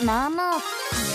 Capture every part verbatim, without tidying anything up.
まあまあ。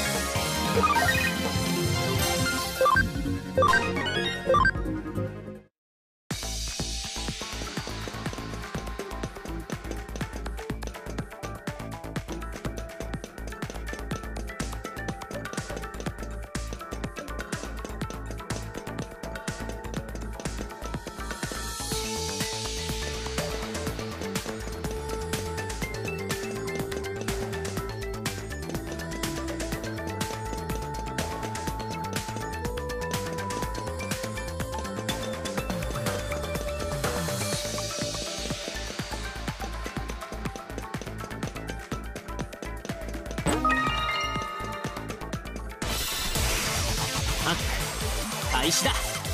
開始だ。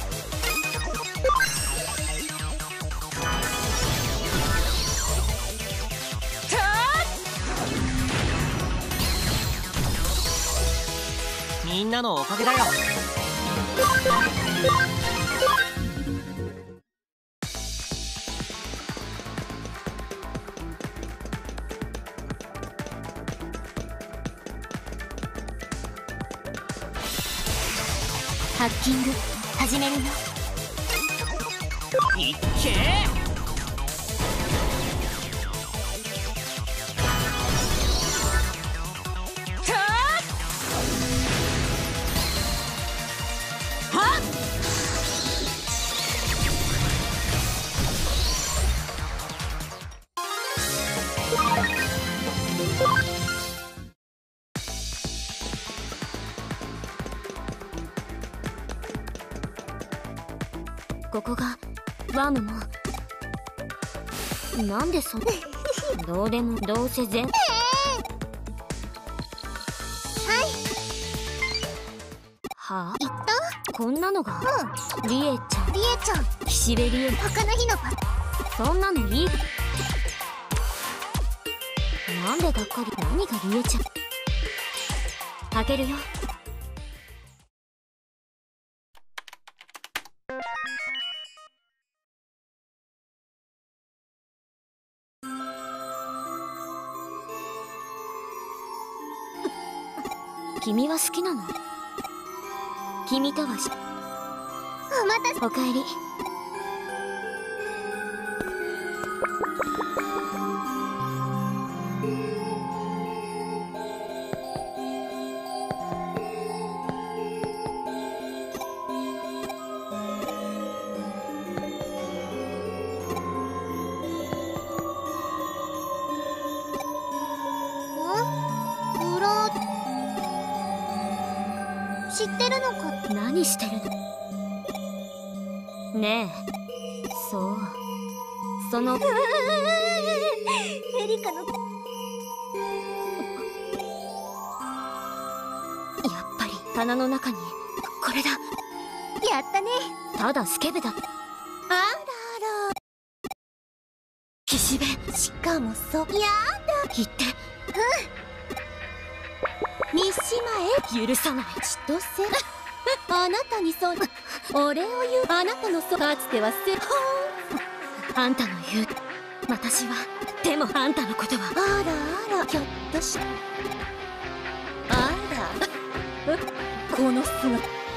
みんなのおかげだよ。 ハッキング始めるよ。 いっけー。 ここがワムもなんでそどうでもどうせ全、えー、はいはあ、言った。こんなのが、うん、リエちゃんリエちゃん岸辺リエ他の日のパそんなのいい。なんでがっかり。何がリエちゃん。開けるよ。君は好きなの？君とはしお待たせ。おかえり。知ってるのか。何してるのねえ。そうそのエリカのやっぱり棚の中にこれだ。やったね。ただスケベだ。あらあら岸辺。しかもそやだ言って。うん三島へ許さない。千歳あなたにそうお礼を言う。あなたのそかつてはせあんたの言う私はでもあんたのことはあらあらひょっとしてあらこの姿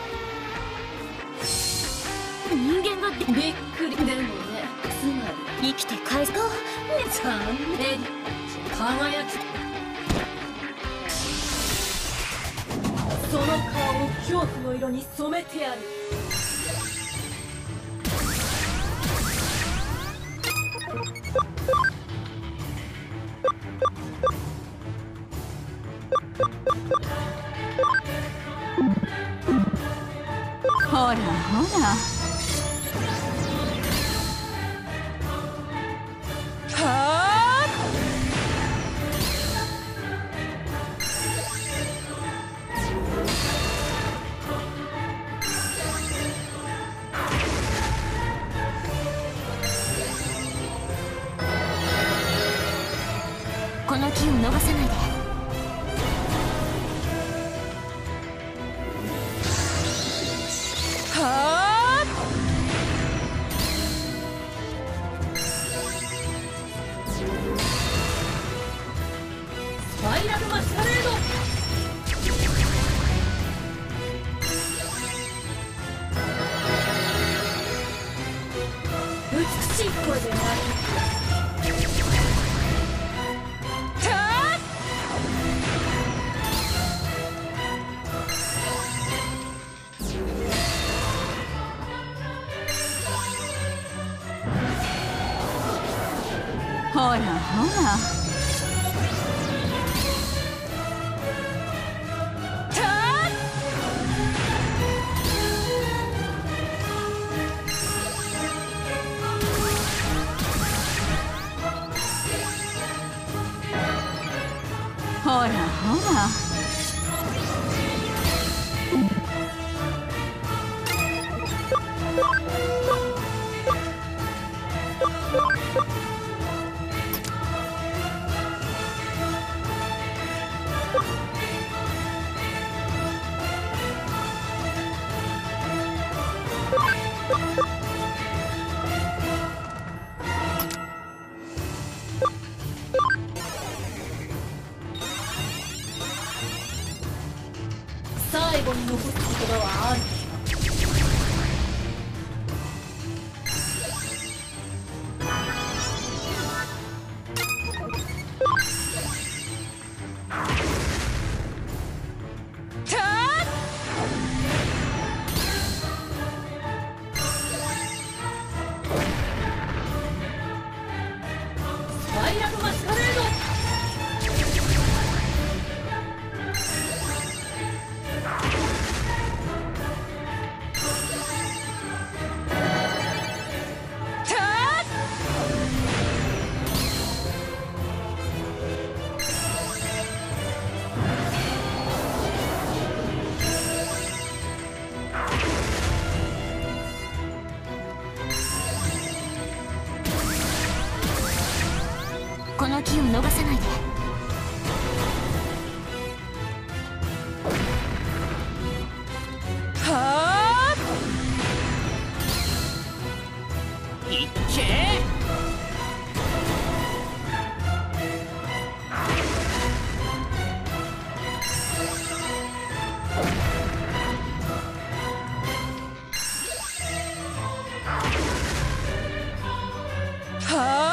人間がびっくり。でもねつまり生きて返すと残念輝きその顔を恐怖の色に染めてやる。 ほらほらこの機を逃さないで。はあスパイラルマスカレードしい声で鳴る。 ほらほら。ほらほら。 最後に残す言葉はある。スパイラルマスカレード。 この機を逃さないで。 はあ、いっけー。はあ、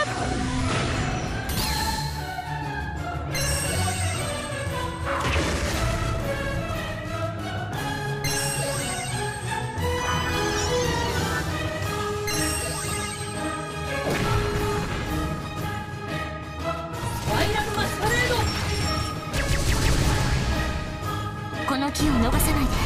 この機を逃さないで。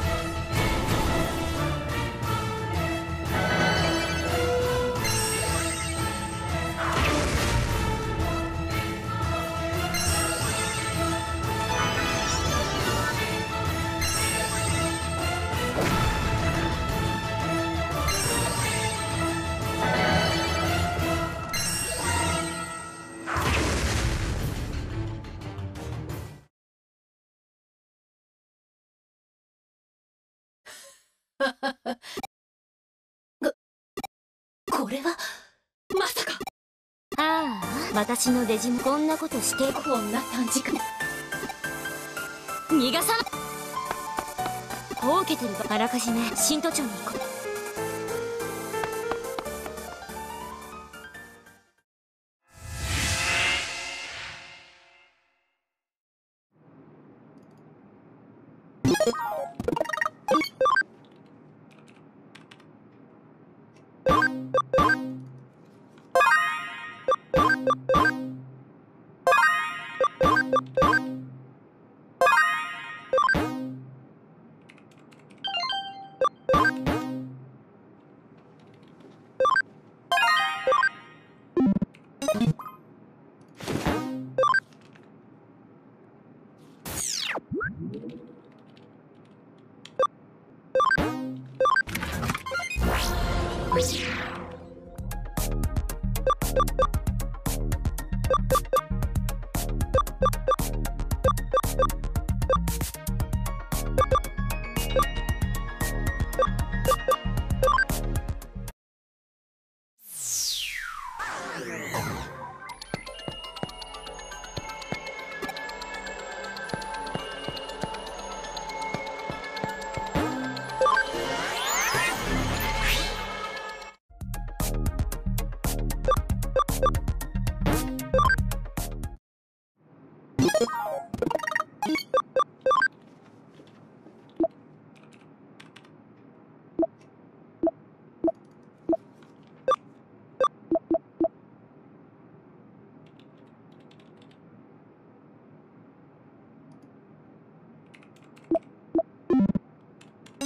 これはまさか。 ああ、私のデジもこんなことしてこんな短時間。 逃がさない。ほうけてるとあらかじめ新都庁に行こう。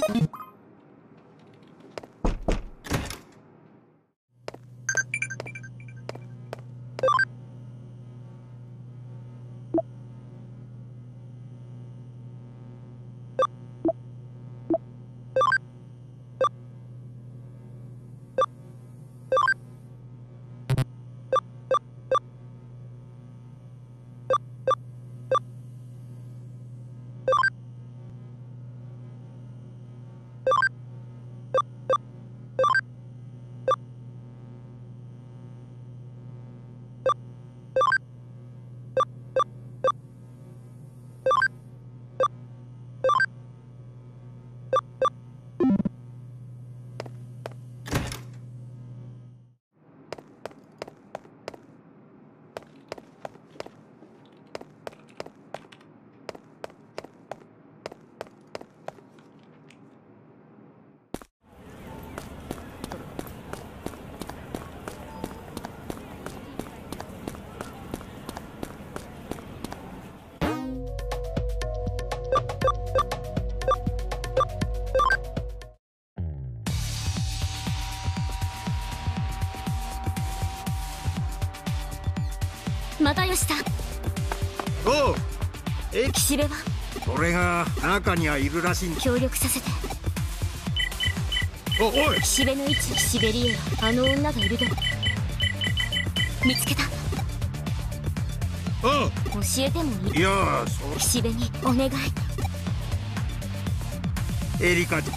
又吉さん。 おう、え、 岸辺はそれが中にはいるらしいんだ。 協力させて。 お、おい、 岸辺の位置、岸辺理恵はあの女がいるで。見つけた。 おう、 教えてもいい？ いや、そう、 岸辺にお願い。 エリカ。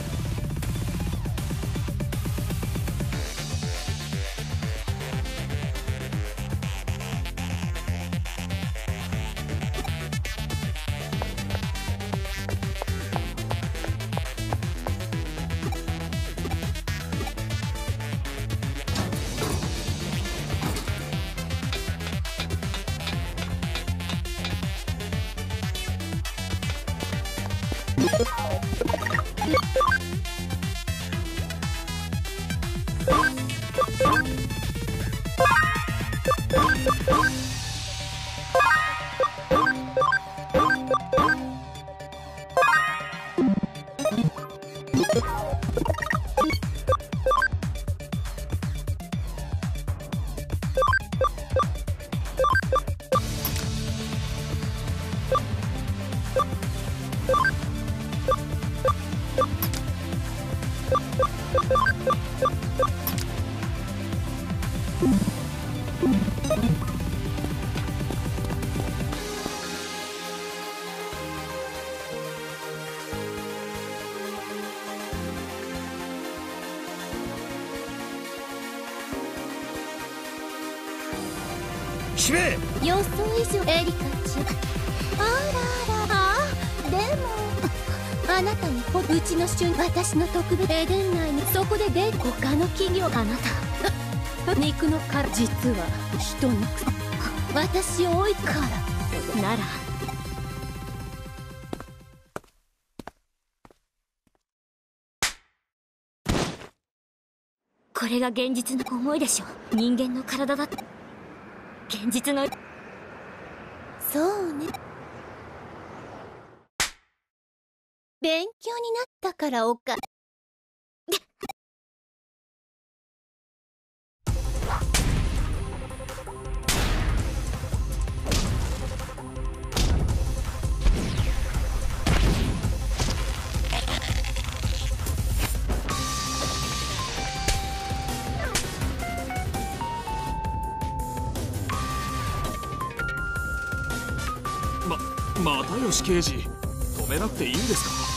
予想以上。エリカちゃん、あらら、ああ、でもあなたにほうちの旬、私の特別エデン内に、そこでで他の企業、あなた肉の殻、実は人の私を追いからならこれが現実の思いでしょ。人間の体だって現実の。 そうね、勉強になったからおか。 ま、又吉刑事、止めなくていいんですか？